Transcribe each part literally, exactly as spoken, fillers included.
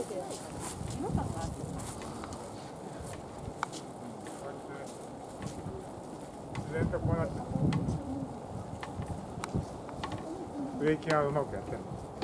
自然とこうなってブレーキがうまくやってるの。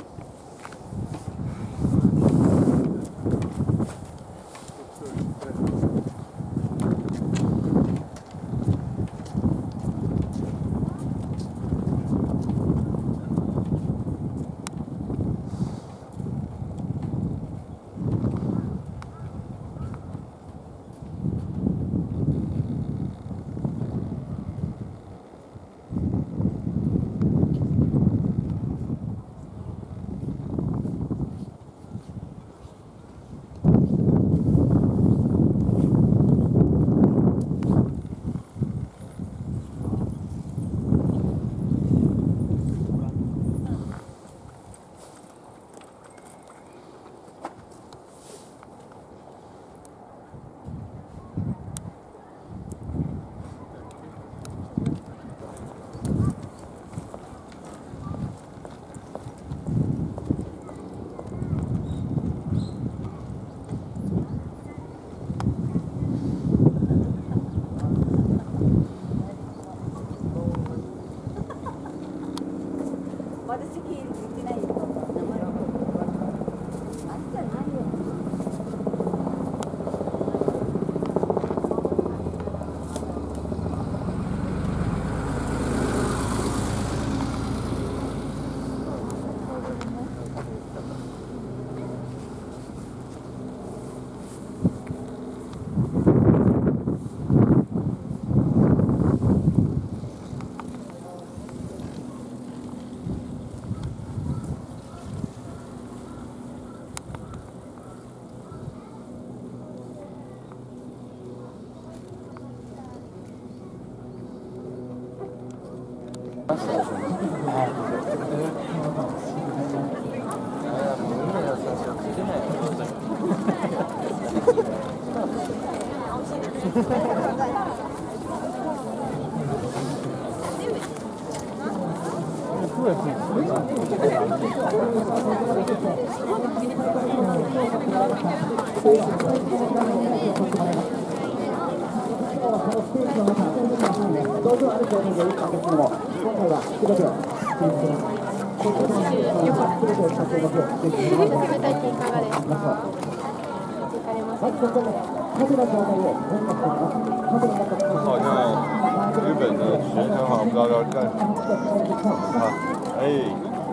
好像日本的学生好像不知道要干什么。哎。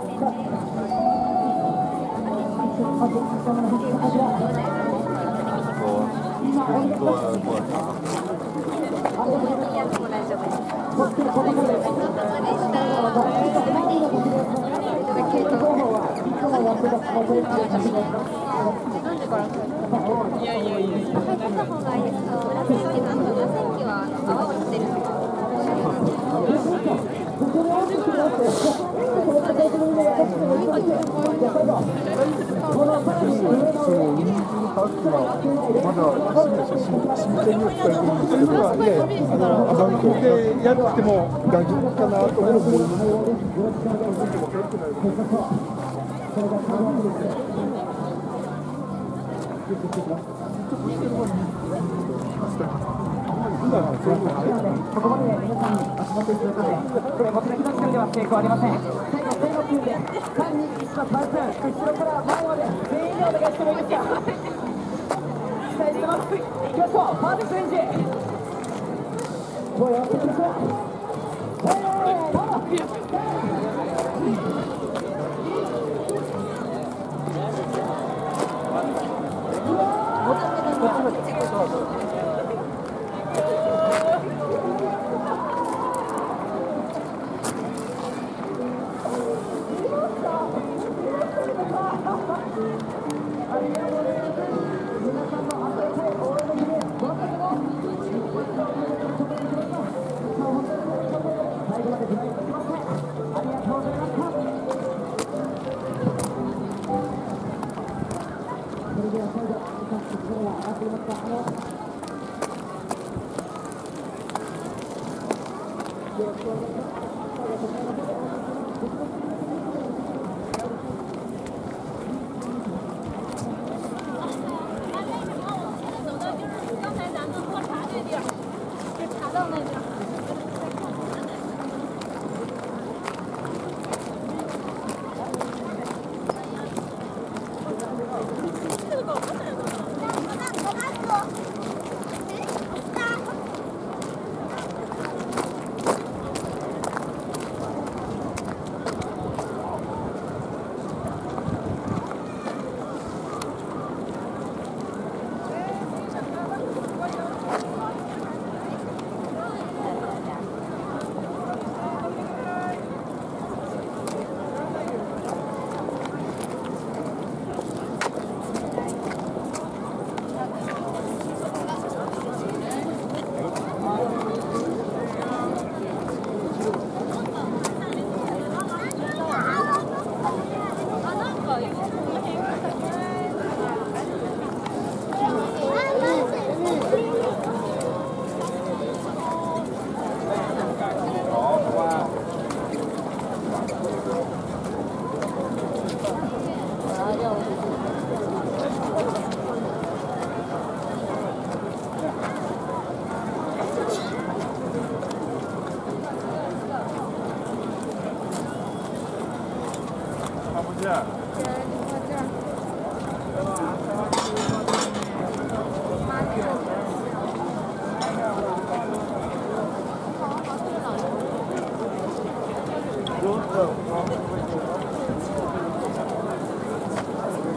工作的过程。いやいやいやいや。入った方がいいですか。紫式なんとか線機は泡をしてるんですか。 まだ真剣にやってるんですけど、いやいや、あの番組でやっても大丈夫かなと思うのも。 ここまで皆さんに足元に続かれ、これ僕の一つでは成功ありません。最後、正のキューでさんにいちのバズン、後ろから前まで全員でお願いしてもいいですか。期待してます。いきましょう、パーフェクトレンジ。声を合わせていきましょう。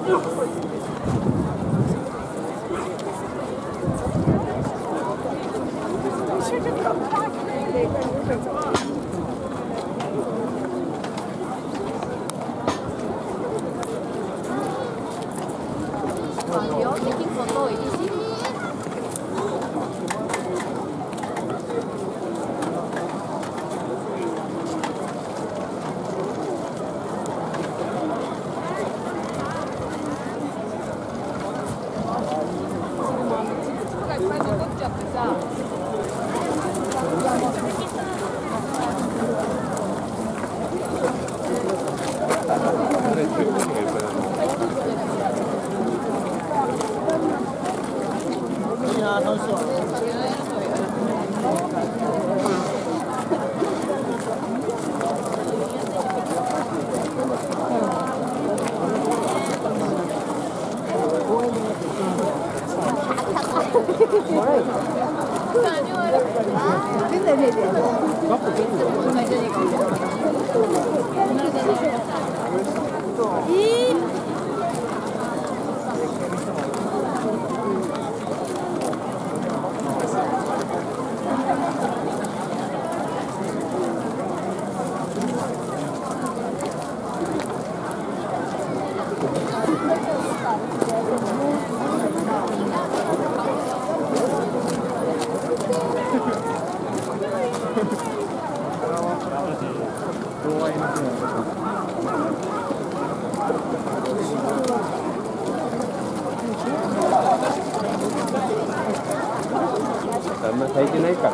あんま炊いてないから。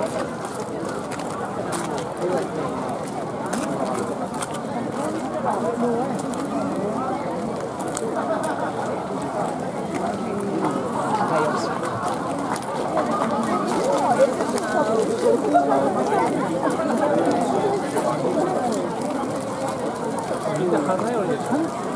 みんな花より